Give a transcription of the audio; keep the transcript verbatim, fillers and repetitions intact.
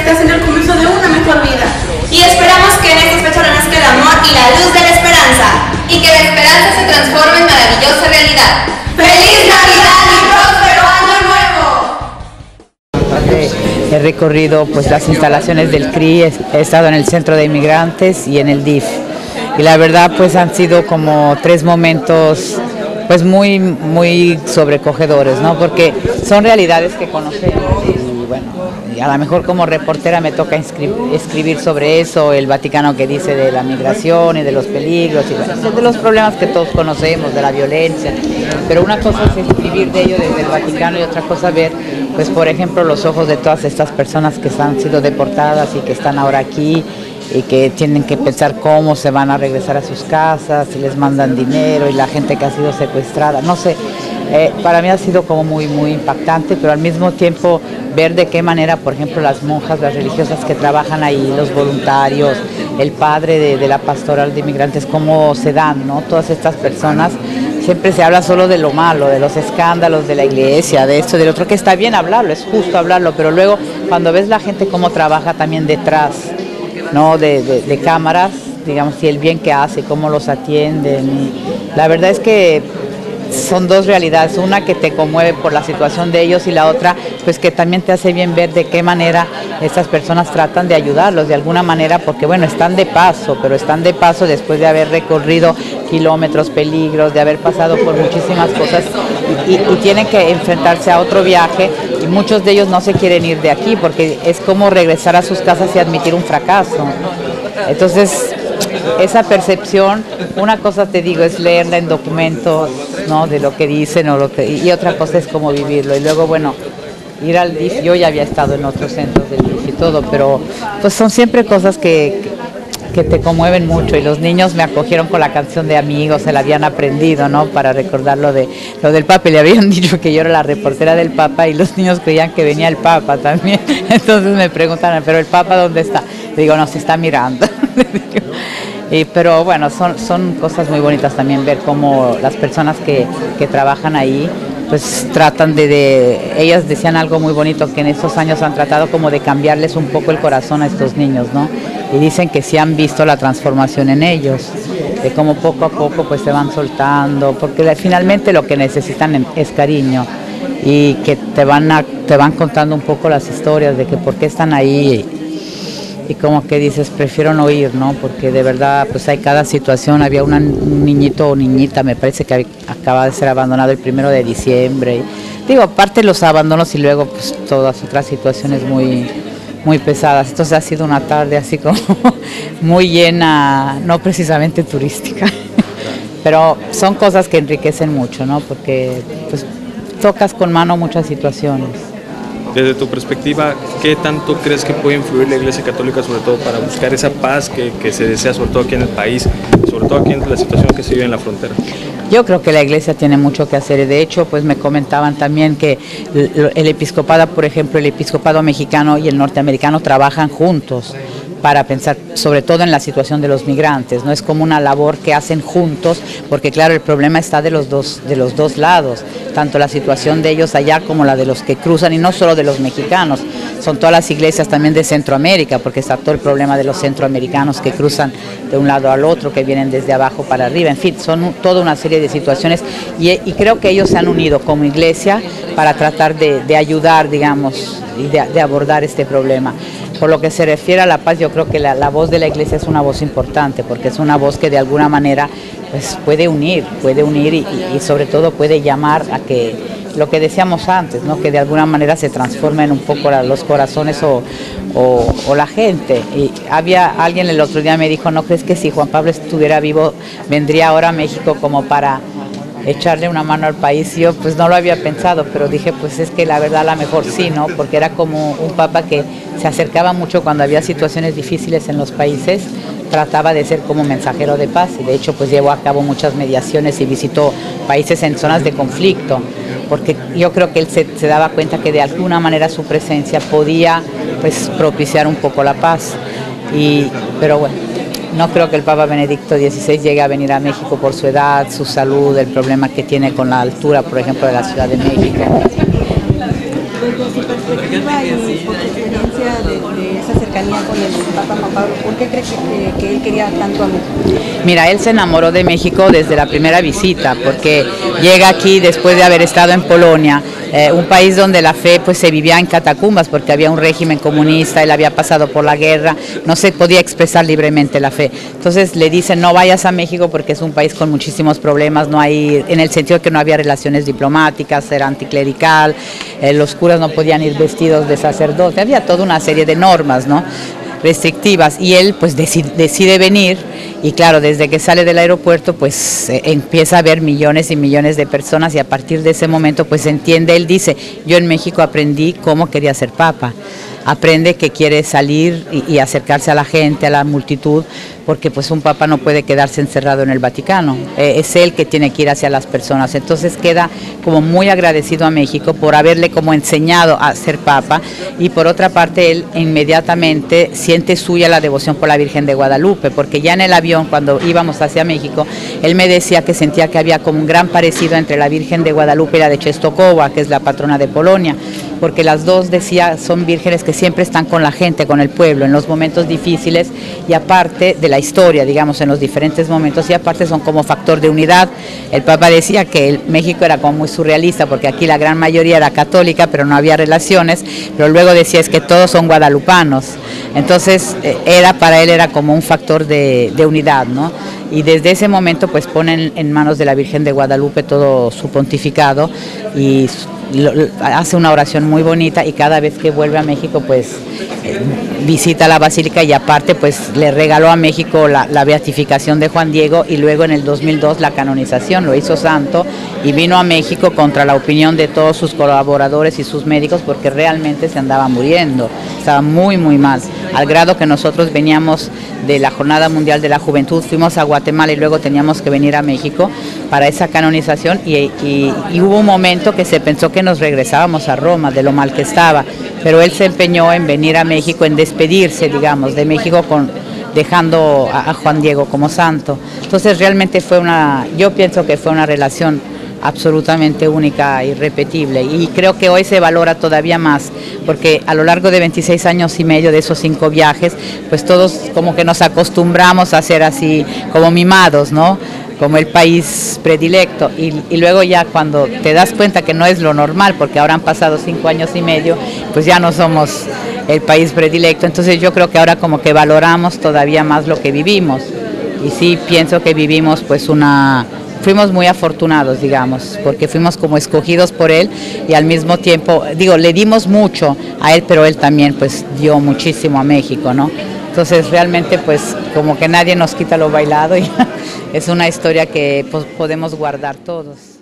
perfectas en el comienzo de una mejor vida. Y esperamos que en estas fechas renazca el amor y la luz de la esperanza. Y que la esperanza se transforme en maravillosa realidad. ¡Feliz Navidad y próspero Año Nuevo! He recorrido pues las instalaciones del C R I, he estado en el Centro de Inmigrantes y en el D I F. Y la verdad pues han sido como tres momentos pues muy, muy sobrecogedores, ¿no? Porque son realidades que conocemos y bueno, y a lo mejor como reportera me toca escribir sobre eso, el Vaticano que dice de la migración y de los peligros y bueno, de los problemas que todos conocemos, de la violencia, pero una cosa es escribir de ello desde el Vaticano y otra cosa ver, pues por ejemplo, los ojos de todas estas personas que han sido deportadas y que están ahora aquí y que tienen que pensar cómo se van a regresar a sus casas, si les mandan dinero y la gente que ha sido secuestrada, no sé, eh, para mí ha sido como muy, muy impactante, pero al mismo tiempo ver de qué manera, por ejemplo, las monjas, las religiosas que trabajan ahí, los voluntarios, el padre de, de la pastoral de inmigrantes, cómo se dan, ¿no? Todas estas personas, siempre se habla solo de lo malo, de los escándalos de la iglesia, de esto, del otro, que está bien hablarlo, es justo hablarlo, pero luego cuando ves la gente cómo trabaja también detrás, ¿no? de, de, de cámaras, digamos, y el bien que hace, cómo los atienden. Y la verdad es que son dos realidades, una que te conmueve por la situación de ellos y la otra pues que también te hace bien ver de qué manera estas personas tratan de ayudarlos de alguna manera, porque bueno, están de paso, pero están de paso después de haber recorrido kilómetros, peligros, de haber pasado por muchísimas cosas y, y, y tienen que enfrentarse a otro viaje y muchos de ellos no se quieren ir de aquí porque es como regresar a sus casas y admitir un fracaso. Entonces, esa percepción, una cosa te digo es leerla en documentos, ¿no? De lo que dicen o lo que, y otra cosa es cómo vivirlo. Y luego, bueno, ir al D I F, yo ya había estado en otros centros del D I F y todo, pero pues son siempre cosas que, que te conmueven mucho. Y los niños me acogieron con la canción de Amigos, se la habían aprendido, ¿no? Para recordar lo, de, lo del Papa. Y le habían dicho que yo era la reportera del Papa y los niños creían que venía el Papa también. Entonces me preguntan, ¿pero el Papa dónde está? Le digo, no, se está mirando. Y, pero bueno, son, son cosas muy bonitas también ver cómo las personas que, que trabajan ahí, pues tratan de, de, ellas decían algo muy bonito, que en estos años han tratado como de cambiarles un poco el corazón a estos niños, ¿no? Y dicen que sí han visto la transformación en ellos, de cómo poco a poco pues se van soltando, porque finalmente lo que necesitan es cariño y que te van, a, te van contando un poco las historias de que por qué están ahí. Y como que dices, prefiero no ir, ¿no? Porque de verdad, pues hay cada situación. Había una, un niñito o niñita, me parece que acaba de ser abandonado el primero de diciembre. Digo, aparte los abandonos y luego pues todas otras situaciones muy, muy pesadas. Entonces ha sido una tarde así como muy llena, no precisamente turística. Pero son cosas que enriquecen mucho, ¿no? Porque pues tocas con mano muchas situaciones. Desde tu perspectiva, ¿qué tanto crees que puede influir la Iglesia Católica, sobre todo para buscar esa paz que, que se desea, sobre todo aquí en el país, sobre todo aquí en la situación que se vive en la frontera? Yo creo que la Iglesia tiene mucho que hacer. De hecho, pues me comentaban también que el, el episcopado, por ejemplo, el episcopado mexicano y el norteamericano trabajan juntos para pensar sobre todo en la situación de los migrantes, no es como una labor que hacen juntos, porque claro, el problema está de los dos, de los dos lados, tanto la situación de ellos allá como la de los que cruzan, y no solo de los mexicanos, son todas las iglesias también de Centroamérica, porque está todo el problema de los centroamericanos que cruzan de un lado al otro, que vienen desde abajo para arriba, en fin, son un, toda una serie de situaciones, y, y creo que ellos se han unido como iglesia para tratar de, de ayudar, digamos, y de, de abordar este problema. Por lo que se refiere a la paz, yo creo que la, la voz de la iglesia es una voz importante, porque es una voz que de alguna manera pues, puede unir, puede unir y, y sobre todo puede llamar a que, lo que decíamos antes, ¿no? Que de alguna manera se transformen un poco los corazones o, o, o la gente. Y había alguien el otro día me dijo, ¿no crees que si Juan Pablo estuviera vivo, vendría ahora a México como para echarle una mano al país? Y yo pues no lo había pensado, pero dije pues es que la verdad a lo mejor sí, ¿no? Porque era como un papa que se acercaba mucho cuando había situaciones difíciles en los países, trataba de ser como mensajero de paz, y de hecho pues llevó a cabo muchas mediaciones y visitó países en zonas de conflicto, porque yo creo que él se, se daba cuenta que de alguna manera su presencia podía pues propiciar un poco la paz, y, pero bueno, no creo que el Papa Benedicto dieciséis llegue a venir a México por su edad, su salud, el problema que tiene con la altura, por ejemplo, de la Ciudad de México. Desde su perspectiva y por su experiencia historia de, de esa cercanía con el Papa Juan Pablo? ¿Por qué cree que, que él quería tanto a México? Mira, él se enamoró de México desde la primera visita, porque llega aquí después de haber estado en Polonia, eh, un país donde la fe pues se vivía en catacumbas porque había un régimen comunista, él había pasado por la guerra, no se podía expresar libremente la fe. Entonces le dicen no vayas a México porque es un país con muchísimos problemas, no hay, en el sentido de que no había relaciones diplomáticas, era anticlerical, eh, los curas no podían ir vestidos de sacerdote, había toda una serie de normas, ¿no?, restrictivas, y él pues decide, decide venir, y claro, desde que sale del aeropuerto pues eh, empieza a ver millones y millones de personas, y a partir de ese momento pues entiende, él dice, yo en México aprendí cómo quería ser papa, aprende que quiere salir y, y acercarse a la gente, a la multitud, porque pues un papa no puede quedarse encerrado en el Vaticano, eh, es él que tiene que ir hacia las personas, entonces queda como muy agradecido a México por haberle como enseñado a ser papa, y por otra parte él inmediatamente siente suya la devoción por la Virgen de Guadalupe, porque ya en el avión cuando íbamos hacia México, él me decía que sentía que había como un gran parecido entre la Virgen de Guadalupe y la de Częstochowa, que es la patrona de Polonia, porque las dos, decía, son vírgenes que siempre están con la gente, con el pueblo, en los momentos difíciles, y aparte de la historia, digamos, en los diferentes momentos, y aparte son como factor de unidad. El Papa decía que el México era como muy surrealista, porque aquí la gran mayoría era católica, pero no había relaciones, pero luego decía es que todos son guadalupanos, entonces era para él era como un factor de, de unidad, ¿no? Y desde ese momento pues ponen en manos de la Virgen de Guadalupe todo su pontificado, y lo, lo, hace una oración muy bonita, y cada vez que vuelve a México pues eh, visita la basílica, y aparte pues le regaló a México la, la beatificación de Juan Diego, y luego en el dos mil dos la canonización, lo hizo santo, y vino a México contra la opinión de todos sus colaboradores y sus médicos, porque realmente se andaba muriendo, estaba muy muy mal, al grado que nosotros veníamos de la Jornada Mundial de la Juventud, fuimos a Guatemala y luego teníamos que venir a México para esa canonización, y, y, y hubo un momento que se pensó que nos regresábamos a Roma de lo mal que estaba, pero él se empeñó en venir a México, en despedirse, digamos, de México con, dejando a, a Juan Diego como santo. Entonces realmente fue una, yo pienso que fue una relación absolutamente única, irrepetible, y creo que hoy se valora todavía más, porque a lo largo de veintiséis años y medio de esos cinco viajes, pues todos como que nos acostumbramos a ser así como mimados, ¿no?, como el país predilecto, y, y luego ya cuando te das cuenta que no es lo normal, porque ahora han pasado cinco años y medio, pues ya no somos el país predilecto, entonces yo creo que ahora como que valoramos todavía más lo que vivimos, y sí pienso que vivimos pues una... Fuimos muy afortunados, digamos, porque fuimos como escogidos por él, y al mismo tiempo, digo, le dimos mucho a él, pero él también pues dio muchísimo a México, ¿no? Entonces realmente pues como que nadie nos quita lo bailado, y es una historia que pues, podemos guardar todos.